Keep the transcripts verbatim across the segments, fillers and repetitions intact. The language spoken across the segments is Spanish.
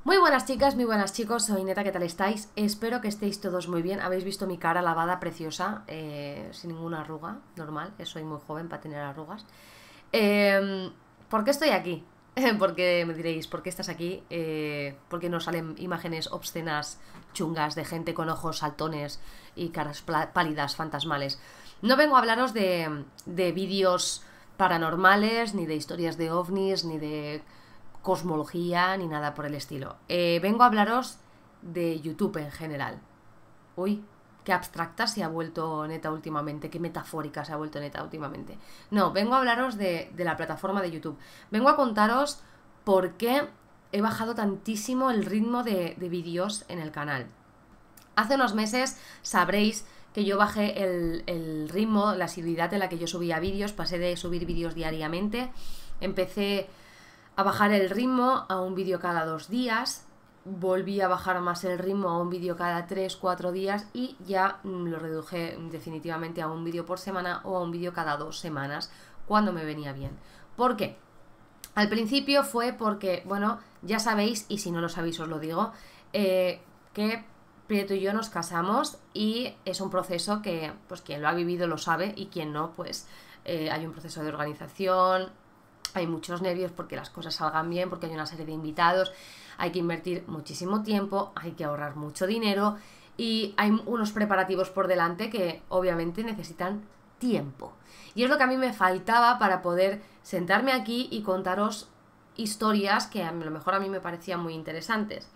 Muy buenas chicas, muy buenas chicos, soy Neta, ¿qué tal estáis? Espero que estéis todos muy bien. Habéis visto mi cara lavada, preciosa, eh, sin ninguna arruga, normal, eh, soy muy joven para tener arrugas. Eh, ¿Por qué estoy aquí? Porque me diréis, ¿por qué estás aquí? Eh, porque nos salen imágenes obscenas, chungas, de gente con ojos saltones y caras pálidas, fantasmales. No vengo a hablaros de, de vídeos paranormales, ni de historias de ovnis, ni de cosmología, ni nada por el estilo. Eh, vengo a hablaros de YouTube en general. Uy, qué abstracta se ha vuelto Neta últimamente, qué metafórica se ha vuelto Neta últimamente. No, vengo a hablaros de, de la plataforma de YouTube. Vengo a contaros por qué he bajado tantísimo el ritmo de, de vídeos en el canal. Hace unos meses sabréis que yo bajé el, el ritmo, la asiduidad en la que yo subía vídeos, pasé de subir vídeos diariamente, empecé a bajar el ritmo a un vídeo cada dos días, volví a bajar más el ritmo a un vídeo cada tres, cuatro días y ya lo reduje definitivamente a un vídeo por semana o a un vídeo cada dos semanas cuando me venía bien. ¿Por qué? Al principio fue porque, bueno, ya sabéis, y si no lo sabéis os lo digo, eh, que Prieto y yo nos casamos y es un proceso que, pues quien lo ha vivido lo sabe y quien no, pues eh, hay un proceso de organización. Hay muchos nervios porque las cosas salgan bien, porque hay una serie de invitados, hay que invertir muchísimo tiempo, hay que ahorrar mucho dinero y hay unos preparativos por delante que obviamente necesitan tiempo. Y es lo que a mí me faltaba para poder sentarme aquí y contaros historias que a lo mejor a mí me parecían muy interesantes.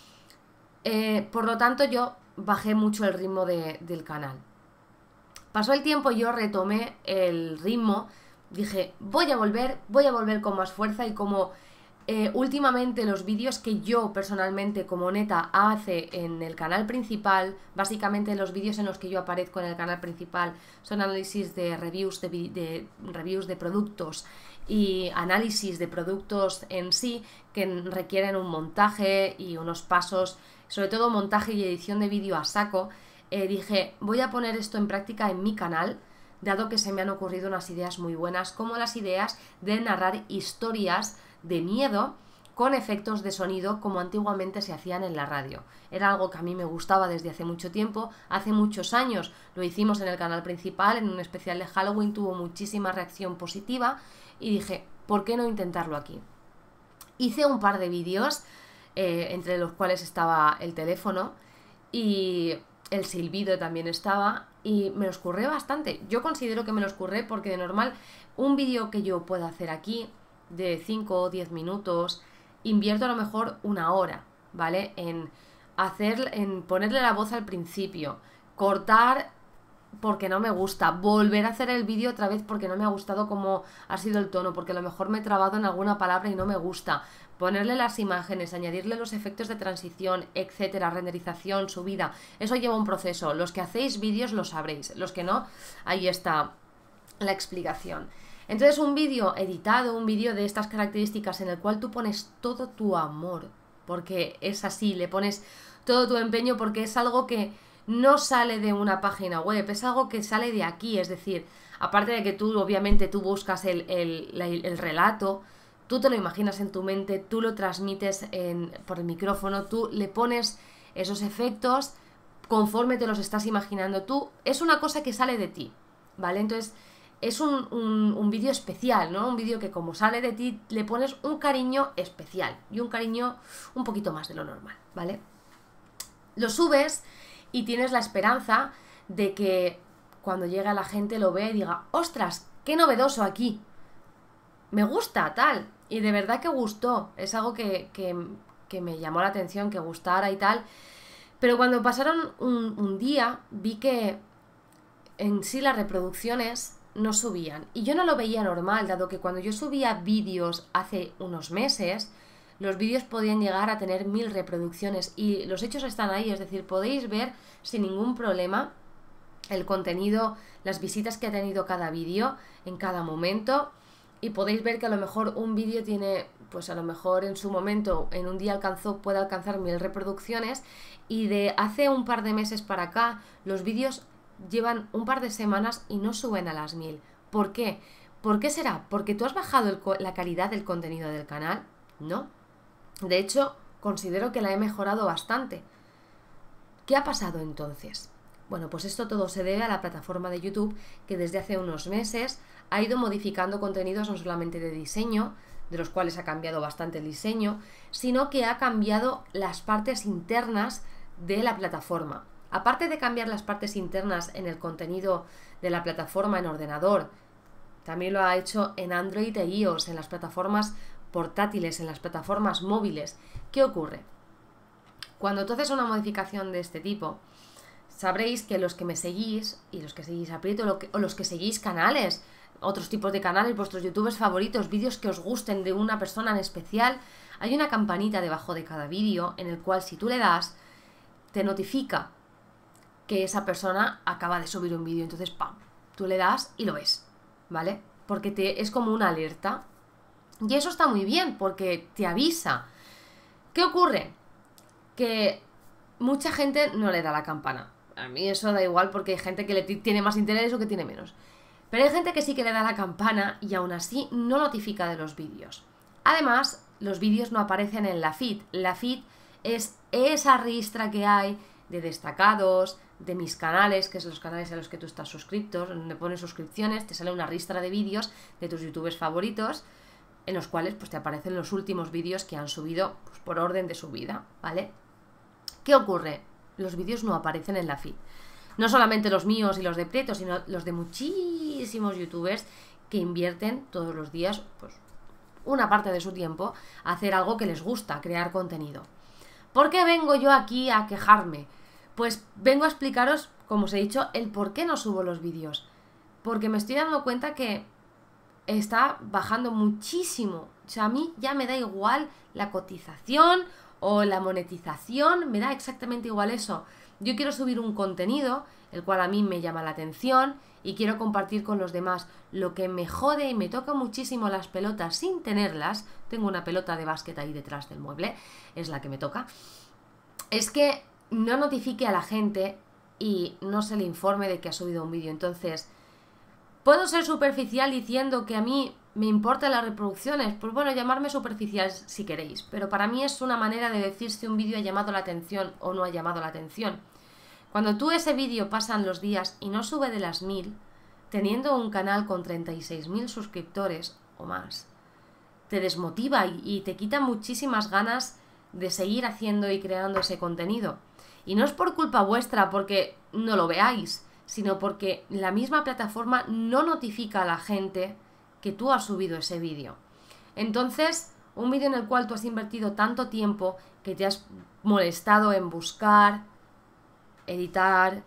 Eh, por lo tanto, yo bajé mucho el ritmo de, del canal. Pasó el tiempo y yo retomé el ritmo. Dije, voy a volver, voy a volver con más fuerza y como eh, últimamente los vídeos que yo personalmente como Neta hace en el canal principal, básicamente los vídeos en los que yo aparezco en el canal principal son análisis de reviews de, de, reviews de productos y análisis de productos en sí que requieren un montaje y unos pasos, sobre todo montaje y edición de vídeo a saco. Eh, dije, voy a poner esto en práctica en mi canal, dado que se me han ocurrido unas ideas muy buenas, como las ideas de narrar historias de miedo con efectos de sonido como antiguamente se hacían en la radio. Era algo que a mí me gustaba desde hace mucho tiempo, hace muchos años lo hicimos en el canal principal, en un especial de Halloween, tuvo muchísima reacción positiva y dije, ¿por qué no intentarlo aquí? Hice un par de vídeos, eh, entre los cuales estaba el teléfono y el silbido también estaba, y me los curré bastante. Yo considero que me los curré porque de normal un vídeo que yo pueda hacer aquí de cinco o diez minutos, invierto a lo mejor una hora, ¿vale? En hacer, en ponerle la voz al principio, cortar porque no me gusta, volver a hacer el vídeo otra vez porque no me ha gustado cómo ha sido el tono, porque a lo mejor me he trabado en alguna palabra y no me gusta, ponerle las imágenes, añadirle los efectos de transición, etcétera, renderización, subida, eso lleva un proceso. Los que hacéis vídeos lo sabréis, los que no, ahí está la explicación. Entonces un vídeo editado, un vídeo de estas características en el cual tú pones todo tu amor, porque es así, le pones todo tu empeño porque es algo que no sale de una página web, es algo que sale de aquí, es decir, aparte de que tú obviamente tú buscas el, el, el, el relato, tú te lo imaginas en tu mente, tú lo transmites en, por el micrófono, tú le pones esos efectos conforme te los estás imaginando tú, es una cosa que sale de ti, ¿vale? Entonces es un, un, un vídeo especial, ¿no? Un vídeo que como sale de ti le pones un cariño especial y un cariño un poquito más de lo normal, ¿vale? Lo subes y tienes la esperanza de que cuando llegue la gente lo vea y diga, ¡ostras, qué novedoso aquí! Me gusta, tal. Y de verdad que gustó. Es algo que, que, que me llamó la atención, que gustara y tal. Pero cuando pasaron un, un día, vi que en sí las reproducciones no subían. Y yo no lo veía normal, dado que cuando yo subía vídeos hace unos meses, los vídeos podían llegar a tener mil reproducciones y los hechos están ahí, es decir, podéis ver sin ningún problema el contenido, las visitas que ha tenido cada vídeo en cada momento y podéis ver que a lo mejor un vídeo tiene, pues a lo mejor en su momento, en un día alcanzó, puede alcanzar mil reproducciones y de hace un par de meses para acá los vídeos llevan un par de semanas y no suben a las mil. ¿Por qué? ¿Por qué será? ¿Porque tú has bajado el, la calidad del contenido del canal? No. De hecho, considero que la he mejorado bastante. ¿Qué ha pasado entonces? Bueno, pues esto todo se debe a la plataforma de YouTube, que desde hace unos meses ha ido modificando contenidos no solamente de diseño, de los cuales ha cambiado bastante el diseño, sino que ha cambiado las partes internas de la plataforma. Aparte de cambiar las partes internas en el contenido de la plataforma en ordenador, también lo ha hecho en Android e iOS, en las plataformas portátiles, en las plataformas móviles. ¿Qué ocurre? Cuando tú haces una modificación de este tipo, sabréis que los que me seguís, y los que seguís Aprieto, o los que seguís canales, otros tipos de canales, vuestros youtubers favoritos, vídeos que os gusten de una persona en especial, hay una campanita debajo de cada vídeo en el cual si tú le das, te notifica que esa persona acaba de subir un vídeo. Entonces, ¡pam!, tú le das y lo ves, ¿vale? Porque te, es como una alerta. Y eso está muy bien, porque te avisa. ¿Qué ocurre? Que mucha gente no le da la campana. A mí eso da igual, porque hay gente que le tiene más interés o que tiene menos. Pero hay gente que sí que le da la campana y aún así no notifica de los vídeos. Además, los vídeos no aparecen en la feed. La feed es esa ristra que hay de destacados, de mis canales, que son los canales a los que tú estás suscrito, donde pones suscripciones, te sale una ristra de vídeos de tus youtubers favoritos, en los cuales pues te aparecen los últimos vídeos que han subido pues, por orden de subida, ¿vale? ¿Qué ocurre? Los vídeos no aparecen en la feed. No solamente los míos y los de Prieto, sino los de muchísimos youtubers que invierten todos los días pues, una parte de su tiempo a hacer algo que les gusta, crear contenido. ¿Por qué vengo yo aquí a quejarme? Pues vengo a explicaros, como os he dicho, el por qué no subo los vídeos. Porque me estoy dando cuenta que está bajando muchísimo. O sea, a mí ya me da igual la cotización o la monetización, me da exactamente igual eso. Yo quiero subir un contenido, el cual a mí me llama la atención y quiero compartir con los demás. Lo que me jode y me toca muchísimo las pelotas sin tenerlas, tengo una pelota de básquet ahí detrás del mueble, es la que me toca, es que no notifique a la gente y no se le informe de que ha subido un vídeo. Entonces, ¿puedo ser superficial diciendo que a mí me importan las reproducciones? Pues bueno, llamarme superficial si queréis, pero para mí es una manera de decir si un vídeo ha llamado la atención o no ha llamado la atención. Cuando tú ese vídeo pasan los días y no sube de las mil, teniendo un canal con treinta y seis mil suscriptores o más, te desmotiva y, y te quita muchísimas ganas de seguir haciendo y creando ese contenido. Y no es por culpa vuestra porque no lo veáis, sino porque la misma plataforma no notifica a la gente que tú has subido ese vídeo. Entonces, un vídeo en el cual tú has invertido tanto tiempo, que te has molestado en buscar, editar,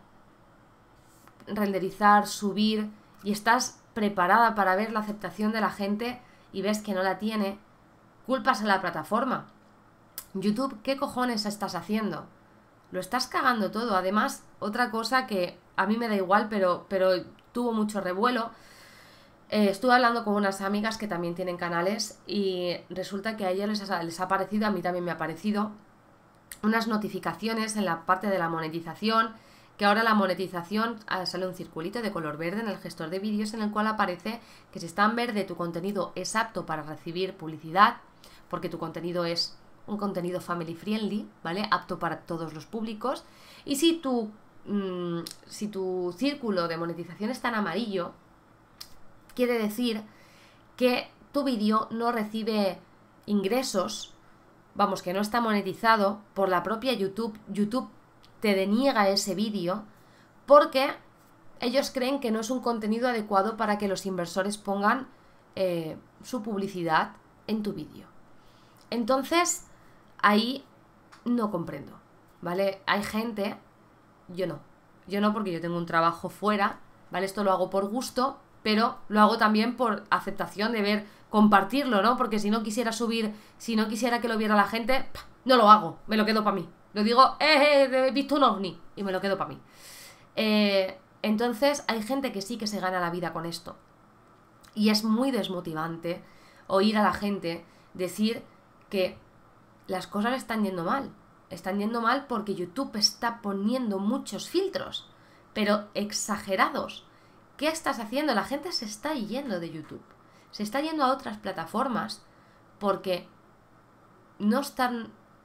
renderizar, subir, y estás preparada para ver la aceptación de la gente y ves que no la tiene, culpas a la plataforma. YouTube, ¿qué cojones estás haciendo? Lo estás cagando todo. Además, otra cosa que a mí me da igual, pero, pero tuvo mucho revuelo. Eh, estuve hablando con unas amigas que también tienen canales y resulta que a ellas les ha, les ha parecido, a mí también me ha parecido, unas notificaciones en la parte de la monetización, que ahora la monetización ah, sale un circulito de color verde en el gestor de vídeos en el cual aparece que si está en verde tu contenido es apto para recibir publicidad, porque tu contenido es un contenido family friendly, ¿vale? Apto para todos los públicos. Y si tu, mmm, si tu círculo de monetización está en amarillo, quiere decir que tu vídeo no recibe ingresos, vamos, que no está monetizado por la propia YouTube. YouTube te deniega ese vídeo porque ellos creen que no es un contenido adecuado para que los inversores pongan eh, su publicidad en tu vídeo. Entonces, ahí no comprendo, ¿vale? Hay gente, yo no, yo no porque yo tengo un trabajo fuera, ¿vale? Esto lo hago por gusto, pero lo hago también por aceptación de ver, compartirlo, ¿no? Porque si no quisiera subir, si no quisiera que lo viera la gente, no lo hago, me lo quedo para mí. Lo digo, eh, eh, he visto un ovni y me lo quedo para mí. Eh, entonces hay gente que sí que se gana la vida con esto. Y es muy desmotivante oír a la gente decir que las cosas están yendo mal. Están yendo mal porque YouTube está poniendo muchos filtros, pero exagerados. ¿Qué estás haciendo? La gente se está yendo de YouTube. Se está yendo a otras plataformas porque no están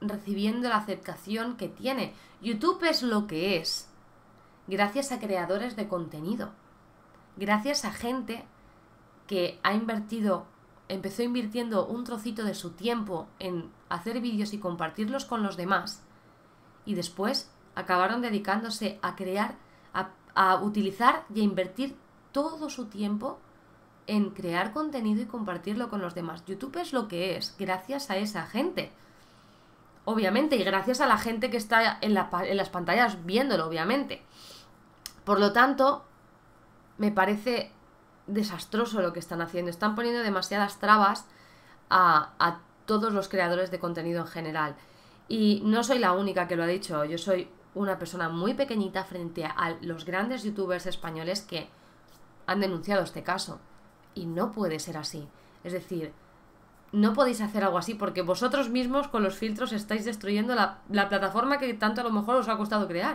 recibiendo la aceptación que tiene. YouTube es lo que es gracias a creadores de contenido, gracias a gente que ha invertido, empezó invirtiendo un trocito de su tiempo en hacer vídeos y compartirlos con los demás, y después acabaron dedicándose a crear, a, a utilizar y a invertir todo su tiempo en crear contenido y compartirlo con los demás. YouTube es lo que es gracias a esa gente, obviamente, y gracias a la gente que está en, la, en las pantallas viéndolo, obviamente. Por lo tanto, me parece desastroso lo que están haciendo. Están poniendo demasiadas trabas a, a todos los creadores de contenido en general. Y no soy la única que lo ha dicho. Yo soy una persona muy pequeñita frente a los grandes youtubers españoles que han denunciado este caso. Y no puede ser así. Es decir, no podéis hacer algo así porque vosotros mismos con los filtros estáis destruyendo la, la plataforma que tanto a lo mejor os ha costado crear.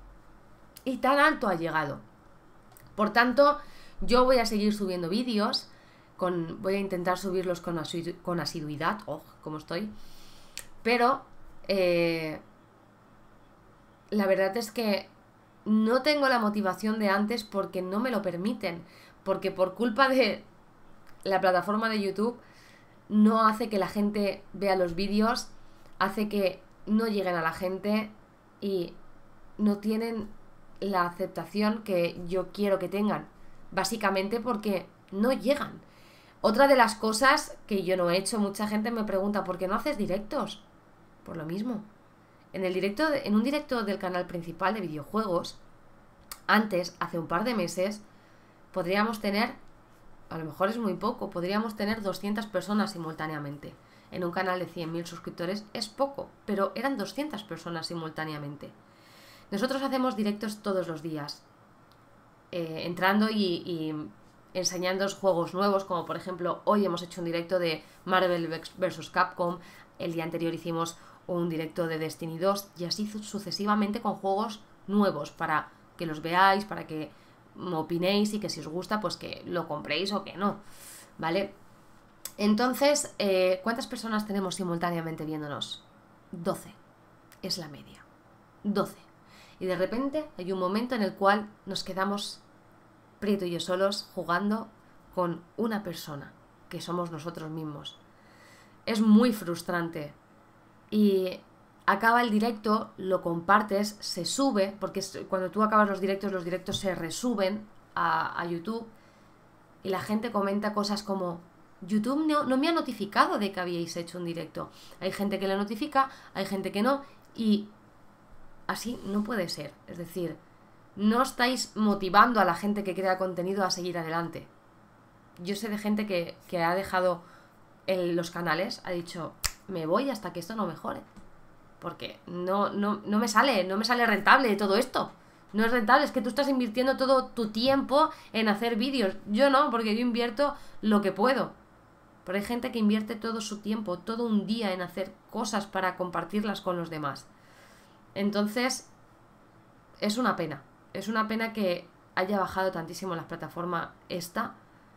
Y tan alto ha llegado. Por tanto, yo voy a seguir subiendo vídeos, con, voy a intentar subirlos con, asidu con asiduidad, oh, como estoy, pero eh, la verdad es que no tengo la motivación de antes porque no me lo permiten, porque por culpa de la plataforma de YouTube no hace que la gente vea los vídeos, hace que no lleguen a la gente y no tienen la aceptación que yo quiero que tengan, básicamente porque no llegan. Otra de las cosas que yo no he hecho, mucha gente me pregunta ¿por qué no haces directos? Por lo mismo. En el directo, en un directo del canal principal de videojuegos, antes, hace un par de meses, podríamos tener, a lo mejor es muy poco, podríamos tener doscientas personas simultáneamente. En un canal de cien mil suscriptores es poco, pero eran doscientas personas simultáneamente. Nosotros hacemos directos todos los días, eh, entrando y, y enseñándoos juegos nuevos, como por ejemplo hoy hemos hecho un directo de Marvel versus Capcom, el día anterior hicimos un directo de Destiny dos y así sucesivamente con juegos nuevos para que los veáis, para que opinéis y que si os gusta pues que lo compréis o que no, ¿vale? Entonces, eh, ¿cuántas personas tenemos simultáneamente viéndonos? doce, es la media, doce. Y de repente hay un momento en el cual nos quedamos Prieto y yo solos jugando con una persona, que somos nosotros mismos. Es muy frustrante. Y acaba el directo, lo compartes, se sube, porque cuando tú acabas los directos, los directos se resuben a, a YouTube y la gente comenta cosas como YouTube no, no me ha notificado de que habíais hecho un directo. Hay gente que le notifica, hay gente que no, y así no puede ser. Es decir, no estáis motivando a la gente que crea contenido a seguir adelante. Yo sé de gente que, que ha dejado el, los canales, ha dicho, me voy hasta que esto no mejore. Porque no, no, no me sale, no me sale rentable todo esto. No es rentable, es que tú estás invirtiendo todo tu tiempo en hacer vídeos. Yo no, porque yo invierto lo que puedo. Pero hay gente que invierte todo su tiempo, todo un día en hacer cosas para compartirlas con los demás. Entonces, es una pena. Es una pena que haya bajado tantísimo la plataforma esta.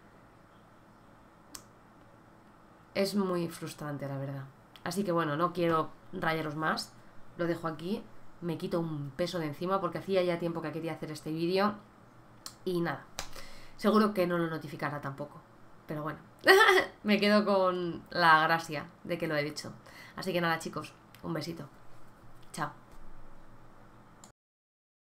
Es muy frustrante, la verdad. Así que bueno, no quiero rayaros más. Lo dejo aquí. Me quito un peso de encima porque hacía ya tiempo que quería hacer este vídeo. Y nada. Seguro que no lo notificará tampoco. Pero bueno. Me quedo con la gracia de que lo he dicho. Así que nada, chicos. Un besito. Chao.